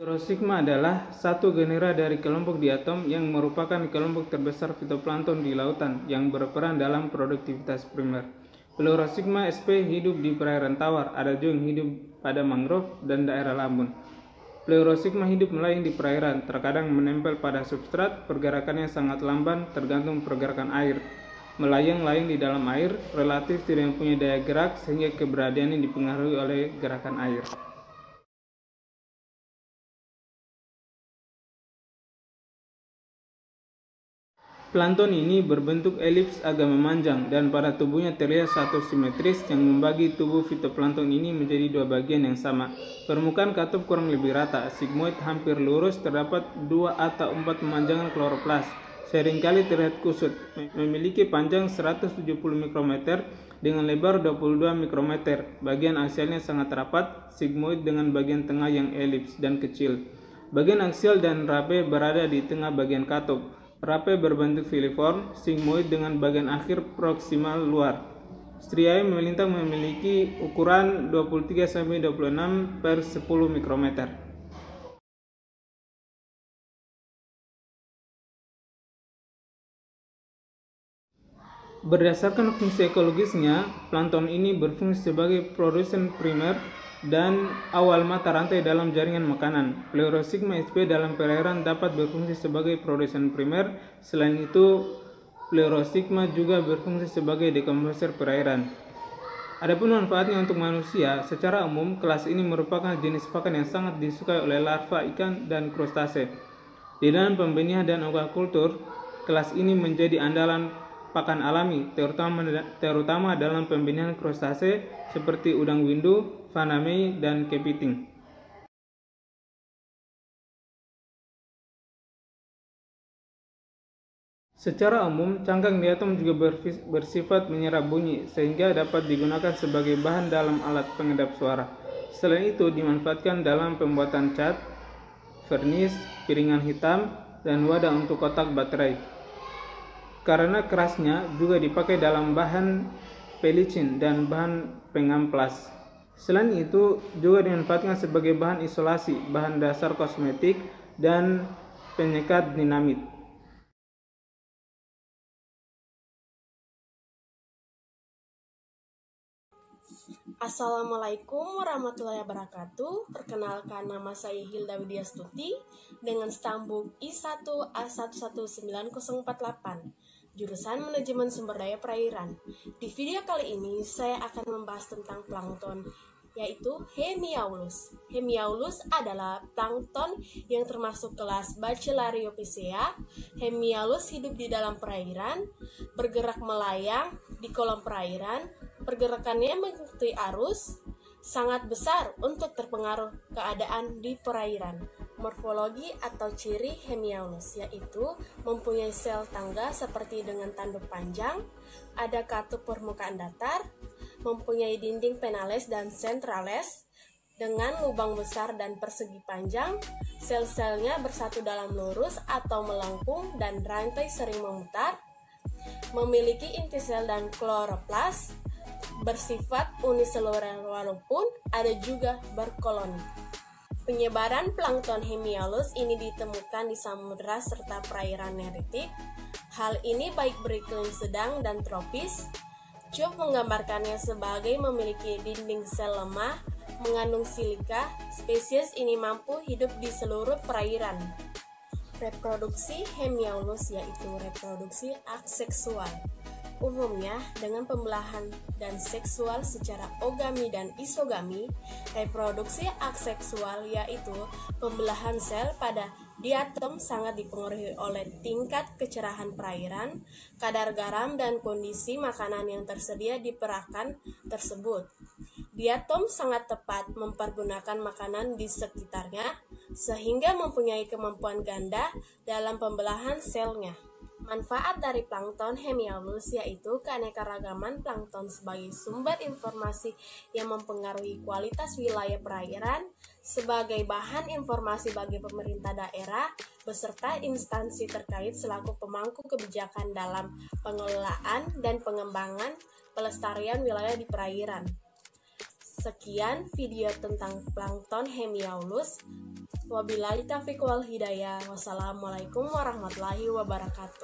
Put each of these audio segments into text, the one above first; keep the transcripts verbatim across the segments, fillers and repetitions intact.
Pleurosigma adalah satu genera dari kelompok diatom yang merupakan kelompok terbesar fitoplankton di lautan yang berperan dalam produktivitas primer. Pleurosigma sp hidup di perairan tawar, ada juga yang hidup pada mangrove dan daerah lamun. Pleurosigma hidup melayang di perairan, terkadang menempel pada substrat, pergerakannya sangat lamban tergantung pergerakan air. Melayang-layang di dalam air, relatif tidak mempunyai daya gerak sehingga keberadaannya dipengaruhi oleh gerakan air. Plankton ini berbentuk elips agak memanjang dan pada tubuhnya terlihat satu simetris yang membagi tubuh fitoplankton ini menjadi dua bagian yang sama. Permukaan katup kurang lebih rata, sigmoid hampir lurus, terdapat dua atau empat pemanjangan kloroplas. Seringkali terlihat kusut, memiliki panjang seratus tujuh puluh mikrometer dengan lebar dua puluh dua mikrometer. Bagian aksialnya sangat rapat, sigmoid dengan bagian tengah yang elips dan kecil. Bagian aksial dan rape berada di tengah bagian katup. Rape berbentuk filiform, sigmoid dengan bagian akhir proksimal luar. Striae melintang memiliki ukuran dua puluh tiga sampai dua puluh enam per sepuluh mikrometer. Berdasarkan fungsi ekologisnya, plankton ini berfungsi sebagai produsen primer dan awal mata rantai dalam jaringan makanan. Pleurosigma sp dalam perairan dapat berfungsi sebagai produsen primer. Selain itu, Pleurosigma juga berfungsi sebagai dekomposer perairan. Adapun manfaatnya untuk manusia, secara umum kelas ini merupakan jenis pakan yang sangat disukai oleh larva ikan dan krustase. Di dalam pembenihan dan aquaculture, kelas ini menjadi andalan pakan alami, terutama terutama dalam pembenihan krustase seperti udang windu, faname, dan kepiting. Secara umum, cangkang diatom juga bersifat menyerap bunyi, sehingga dapat digunakan sebagai bahan dalam alat pengedap suara. Selain itu, dimanfaatkan dalam pembuatan cat, vernis, piringan hitam, dan wadah untuk kotak baterai. Karena kerasnya juga dipakai dalam bahan pelicin dan bahan pengamplas. Selain itu juga dimanfaatkan sebagai bahan isolasi, bahan dasar kosmetik, dan penyekat dinamit. Assalamualaikum warahmatullahi wabarakatuh. Perkenalkan, nama saya Hilda Widyastuti dengan stambuk I satu A satu satu sembilan nol empat delapan, jurusan Manajemen Sumber Daya Perairan. Di video kali ini saya akan membahas tentang plankton, yaitu Hemiaulus. Hemiaulus adalah plankton yang termasuk kelas Bacillariophyceae. Hemiaulus hidup di dalam perairan, bergerak melayang di kolam perairan. Pergerakannya mengikuti arus, sangat besar untuk terpengaruh keadaan di perairan. Morfologi atau ciri Hemiaulus yaitu mempunyai sel tangga seperti dengan tanduk panjang, ada katup permukaan datar, mempunyai dinding penales dan sentrales dengan lubang besar dan persegi panjang. Sel-selnya bersatu dalam lurus atau melengkung dan rantai sering memutar, memiliki inti sel dan kloroplas, bersifat uniseluler walaupun ada juga berkoloni. Penyebaran plankton Hemiaulus ini ditemukan di samudera serta perairan neritik. Hal ini baik beriklim sedang dan tropis. Cope menggambarkannya sebagai memiliki dinding sel lemah, mengandung silika. Spesies ini mampu hidup di seluruh perairan. Reproduksi Hemiaulus yaitu reproduksi aseksual. Umumnya dengan pembelahan dan seksual secara ogami dan isogami. Reproduksi aseksual yaitu pembelahan sel pada diatom sangat dipengaruhi oleh tingkat kecerahan perairan, kadar garam, dan kondisi makanan yang tersedia di perakan tersebut. Diatom sangat tepat mempergunakan makanan di sekitarnya sehingga mempunyai kemampuan ganda dalam pembelahan selnya. Manfaat dari plankton Hemiaulus yaitu keanekaragaman plankton sebagai sumber informasi yang mempengaruhi kualitas wilayah perairan, sebagai bahan informasi bagi pemerintah daerah beserta instansi terkait selaku pemangku kebijakan dalam pengelolaan dan pengembangan pelestarian wilayah di perairan. Sekian video tentang plankton Hemiaulus. Wabillahi taufiq wal hidayah. Wassalamualaikum warahmatullahi wabarakatuh.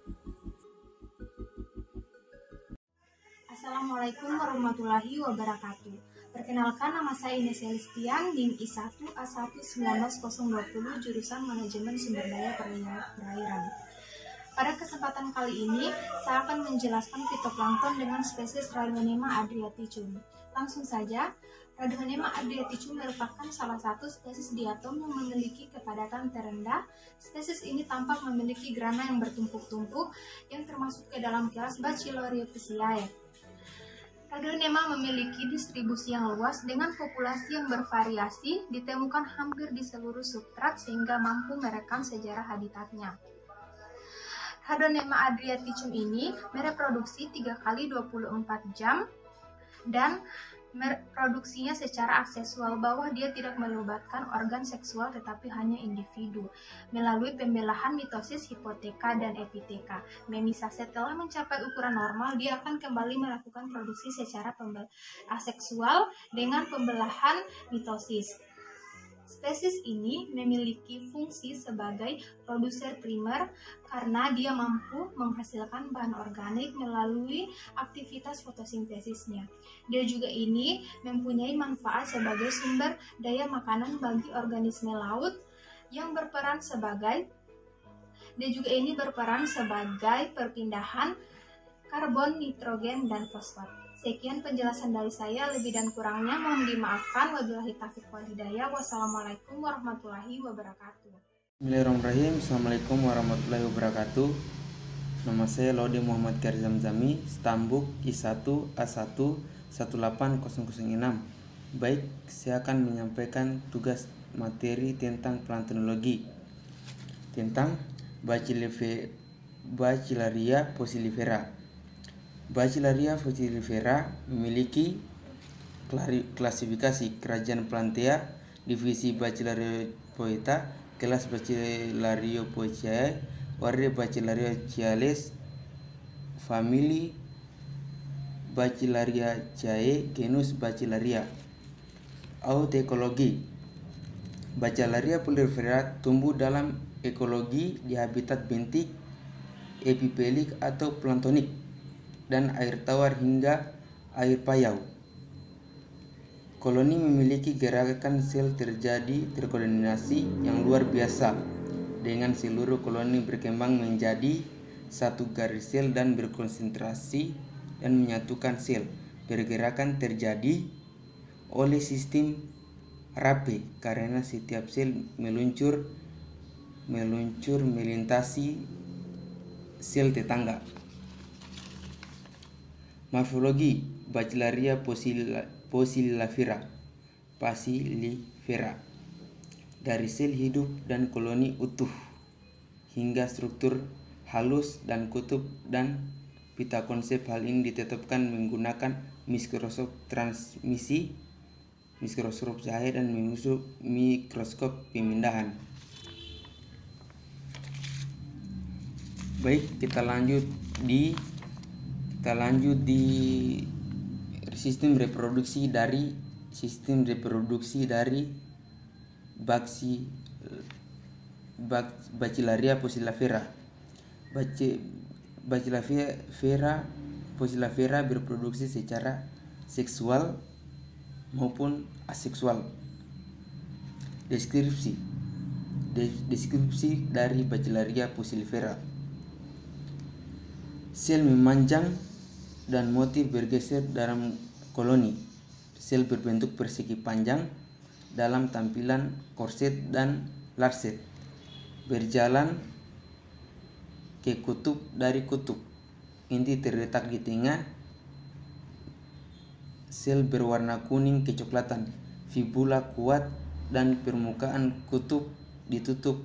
Assalamualaikum warahmatullahi wabarakatuh. Perkenalkan, nama saya Ines Elistian, NIM I satu A satu sembilan belas nol dua nol, jurusan Manajemen Sumber Daya Perairan. Pada kesempatan kali ini, saya akan menjelaskan fitoplankton dengan spesies Radiolema adriaticum. Langsung saja, Radiolema adriaticum merupakan salah satu spesies diatom yang memiliki kepadatan terendah. Spesies ini tampak memiliki grana yang bertumpuk-tumpuk yang termasuk ke dalam kelas Bacillorhizidae. Radiolema memiliki distribusi yang luas dengan populasi yang bervariasi, ditemukan hampir di seluruh substrat sehingga mampu merekam sejarah habitatnya. Radiolema adriaticum ini mereproduksi tiga kali dua puluh empat jam dan produksinya secara aseksual, bahwa dia tidak melibatkan organ seksual tetapi hanya individu. Melalui pembelahan mitosis hipoteka dan epiteka, memisase setelah mencapai ukuran normal, dia akan kembali melakukan produksi secara aseksual dengan pembelahan mitosis. Spesies ini memiliki fungsi sebagai produser primer karena dia mampu menghasilkan bahan organik melalui aktivitas fotosintesisnya. Dia juga ini mempunyai manfaat sebagai sumber daya makanan bagi organisme laut yang berperan sebagai dia juga ini berperan sebagai perpindahan karbon, nitrogen, dan fosfat. Sekian penjelasan dari saya, lebih dan kurangnya mohon dimaafkan. Wabillahi taufiq wal hidayah. Wassalamualaikum warahmatullahi wabarakatuh. Bismillahirrahmanirrahim. Assalamualaikum warahmatullahi wabarakatuh. Nama saya Laude Muhammad Khair Zamzami, Stambuk I satu A satu satu delapan nol nol enam. Baik, saya akan menyampaikan tugas materi tentang planktologi, tentang Bacillinaria fussilifera. Bacillinaria fussilifera memiliki klasifikasi kerajaan Plantae, divisi Bacillariophyta, kelas Bacillariophyceae, warga Bacillariophyceales, famili Bacillariaceae, genus Bacillaria. Autoekologi. Bacillinaria fussilifera tumbuh dalam ekologi di habitat bentik, epipelik atau planktonik, dan air tawar hingga air payau. Koloni memiliki gerakan sel terjadi terkoordinasi yang luar biasa, dengan seluruh koloni berkembang menjadi satu garis sel dan berkonsentrasi dan menyatukan sel. Pergerakan terjadi oleh sistem rape karena setiap sel meluncur meluncur melintasi sel tetangga. Morfologi Bacillinaria fussilifera Bacillifera, dari sel hidup dan koloni utuh hingga struktur halus dan kutub dan pita konsep. Hal ini ditetapkan menggunakan mikroskop transmisi, mikroskop cahaya, dan mikroskop pemindahan. Baik, kita lanjut di kita lanjut di sistem reproduksi dari sistem reproduksi dari Baxi Bacillinaria fussilifera. Bacillifera fussilifera berproduksi secara seksual maupun aseksual. Deskripsi Deskripsi dari Bacillinaria fussilifera. Sel memanjang dan motif bergeser dalam koloni. Sel berbentuk persegi panjang dalam tampilan korset dan larset, berjalan ke kutub dari kutub. Inti terletak di tengah. Sel berwarna kuning kecoklatan, fibula kuat, dan permukaan kutub ditutup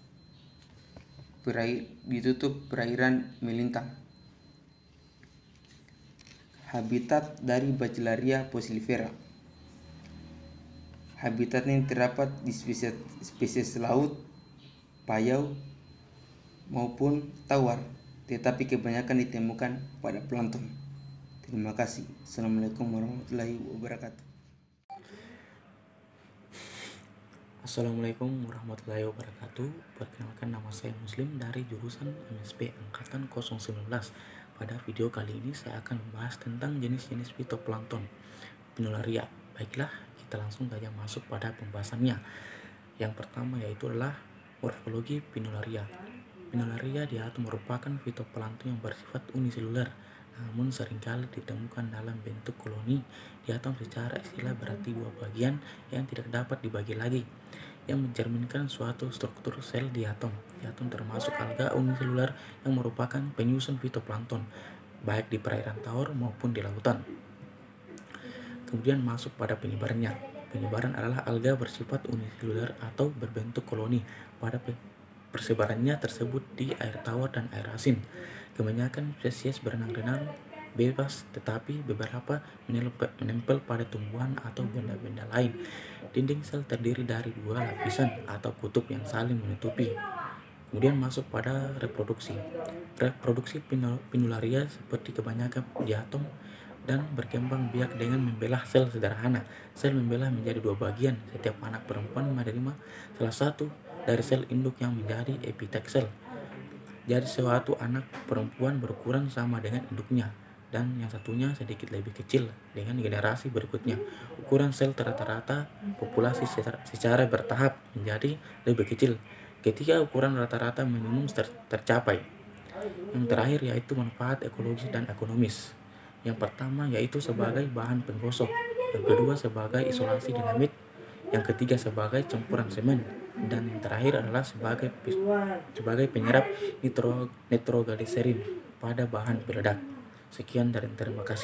perair, ditutup perairan melintang. Habitat dari Bacillinaria fussilifera. Habitatnya terdapat di spesies, spesies laut, payau, maupun tawar, tetapi kebanyakan ditemukan pada plankton. Terima kasih. Assalamualaikum warahmatullahi wabarakatuh. Assalamualaikum warahmatullahi wabarakatuh. Perkenalkan, nama saya Muslim dari jurusan M S P Angkatan nol satu sembilan. Pada video kali ini saya akan membahas tentang jenis-jenis fitoplankton Pinularia. Baiklah, kita langsung saja masuk pada pembahasannya. Yang pertama yaitu adalah morfologi Pinularia. Pinularia diatom merupakan fitoplankton yang bersifat uniseluler, namun seringkali ditemukan dalam bentuk koloni diatom. Secara istilah berarti dua bagian yang tidak dapat dibagi lagi, yang mencerminkan suatu struktur sel diatom. Diatom termasuk alga uniseluler yang merupakan penyusun fitoplankton, baik di perairan tawar maupun di lautan. Kemudian masuk pada penyebarannya. Penyebaran adalah alga bersifat uniseluler atau berbentuk koloni. Pada persebarannya tersebut di air tawar dan air asin. Kebanyakan spesies berenang-renang bebas, tetapi beberapa menempel pada tumbuhan atau benda-benda lain. Dinding sel terdiri dari dua lapisan atau kutub yang saling menutupi. Kemudian masuk pada reproduksi. Reproduksi Pinularia seperti kebanyakan diatom dan berkembang biak dengan membelah sel sederhana. Sel membelah menjadi dua bagian. Setiap anak perempuan menerima salah satu dari sel induk yang menjadi epithet sel. Jadi suatu anak perempuan berukuran sama dengan induknya, dan yang satunya sedikit lebih kecil dengan generasi berikutnya. Ukuran sel rata-rata populasi secara, secara bertahap menjadi lebih kecil ketika ukuran rata-rata minimum ter, tercapai. Yang terakhir yaitu manfaat ekologis dan ekonomis. Yang pertama yaitu sebagai bahan penggosok, yang kedua sebagai isolasi dinamit, yang ketiga sebagai campuran semen, dan yang terakhir adalah sebagai sebagai penyerap nitro, nitrogliserin pada bahan peledak. Sekian dan terima kasih.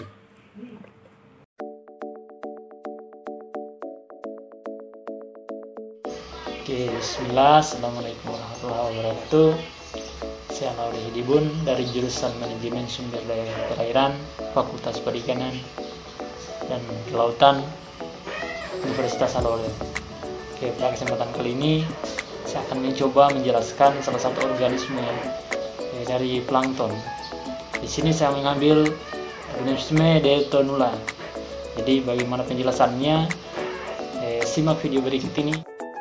Oke, bismillah. Assalamualaikum warahmatullahi wabarakatuh. Saya Nauri Hidibun dari jurusan Manajemen Sumber Daya Perairan, Fakultas Perikanan dan Kelautan, Universitas Al-Ulum. Oke, pada kesempatan kali ini saya akan mencoba menjelaskan salah satu organisme eh, dari plankton. Di sini saya mengambil organisme Detonula. Jadi bagaimana penjelasannya? Eh, simak video berikut ini.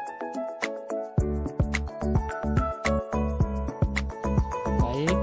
Baik.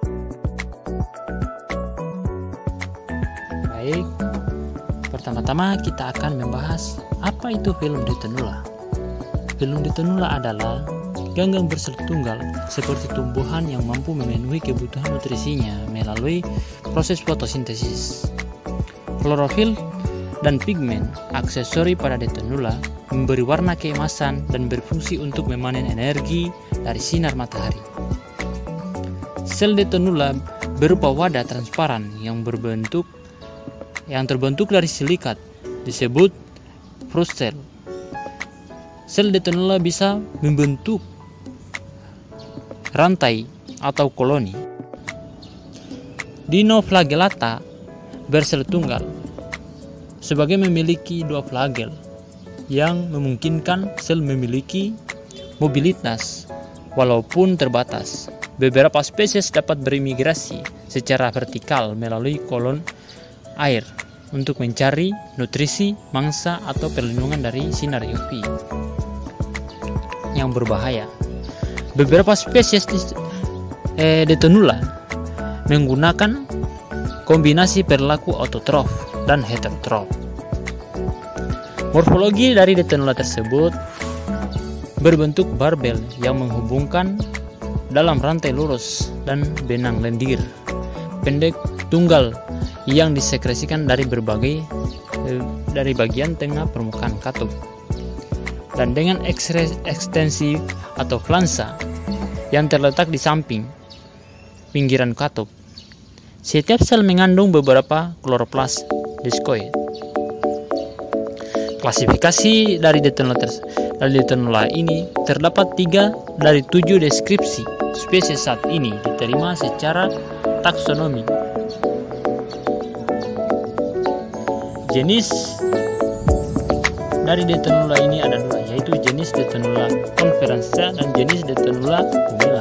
Baik. Pertama-tama kita akan membahas apa itu filum Detonula. Filum Detonula adalah ganggang bersel tunggal seperti tumbuhan yang mampu memenuhi kebutuhan nutrisinya melalui proses fotosintesis. Klorofil dan pigmen aksesori pada Detonula memberi warna keemasan dan berfungsi untuk memanen energi dari sinar matahari. Sel Detonula berupa wadah transparan yang berbentuk yang terbentuk dari silikat, disebut frost cell. Sel Detonula bisa membentuk rantai atau koloni. Dinoflagellata bersel tunggal sebagai memiliki dua flagel yang memungkinkan sel memiliki mobilitas walaupun terbatas. Beberapa spesies dapat berimigrasi secara vertikal melalui kolon air untuk mencari nutrisi, mangsa, atau perlindungan dari sinar U V yang berbahaya. Beberapa spesies eh, Detonula menggunakan kombinasi perilaku autotrof dan heterotrof. Morfologi dari Detonula tersebut berbentuk barbel yang menghubungkan dalam rantai lurus dan benang lendir pendek tunggal yang disekresikan dari berbagai eh, dari bagian tengah permukaan katup, dan dengan ekstensi atau flansa yang terletak di samping pinggiran katup. Setiap sel mengandung beberapa kloroplas diskoid. Klasifikasi dari Detonula, dari Detonula ini terdapat tiga dari tujuh deskripsi spesies saat ini diterima secara taksonomi. Jenis dari Detonula ini ada dua, yaitu jenis Detonula conferentia dan jenis Detonula pumila.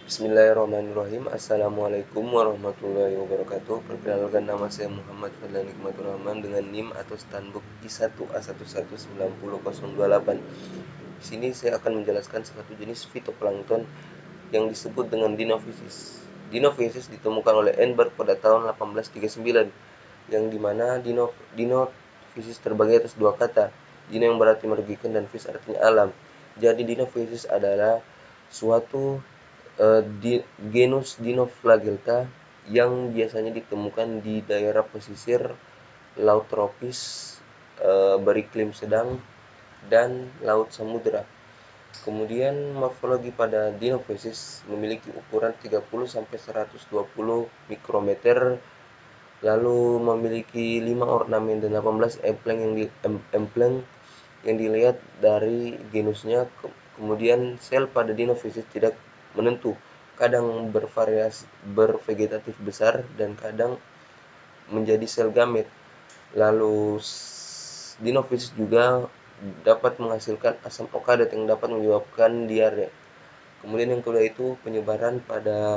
Bismillahirrahmanirrahim. Assalamualaikum warahmatullahi wabarakatuh. Perkenalkan, nama saya Muhammad Fadlan Hikmatur Rahman dengan NIM atau Standbook I satu A satu satu sembilan nol nol dua delapan. Di sini saya akan menjelaskan satu jenis fitoplankton yang disebut dengan Dinophysis. Dinophysis ditemukan oleh Enberg pada tahun delapan belas tiga puluh sembilan, yang dimana dino, Dinophysis terbagi atas dua kata, dino yang berarti merugikan dan phys artinya alam. Jadi Dinophysis adalah suatu uh, di, genus Dinoflagelta yang biasanya ditemukan di daerah pesisir laut tropis, uh, beriklim sedang, dan laut samudera. Kemudian morfologi pada Dinophysis memiliki ukuran tiga puluh sampai seratus dua puluh mikrometer, lalu memiliki lima ornamen dan delapan belas empleng yang di, em, empleng yang dilihat dari genusnya. Kemudian sel pada Dinophysis tidak menentu, kadang bervariasi bervegetatif besar dan kadang menjadi sel gamet. Lalu Dinophysis juga dapat menghasilkan asam okadat yang dapat menyebabkan diare. Kemudian yang kedua itu penyebaran pada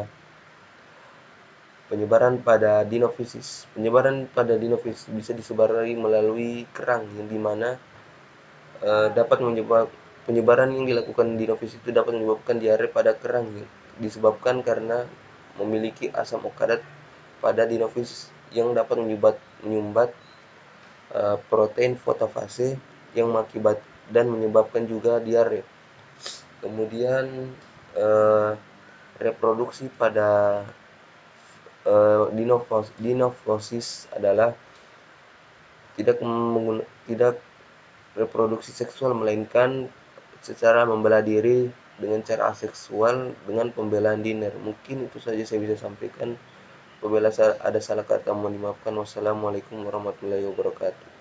penyebaran pada Dinophysis. Penyebaran pada Dinophysis bisa disebarai melalui kerang, yang dimana e, dapat menyebab penyebaran yang dilakukan Dinophysis itu dapat menyebabkan diare pada kerang, disebabkan karena memiliki asam okadat pada Dinophysis yang dapat menyumbat menyumbat e, protein fotofase yang mengakibat dan menyebabkan juga diare. Kemudian e, reproduksi pada e, Dinophysis adalah tidak mengguna, tidak reproduksi seksual, melainkan secara membela diri dengan cara aseksual dengan pembelaan diner. Mungkin itu saja saya bisa sampaikan. Apabila ada salah kata mohon dimaafkan. Wassalamualaikum warahmatullahi wabarakatuh.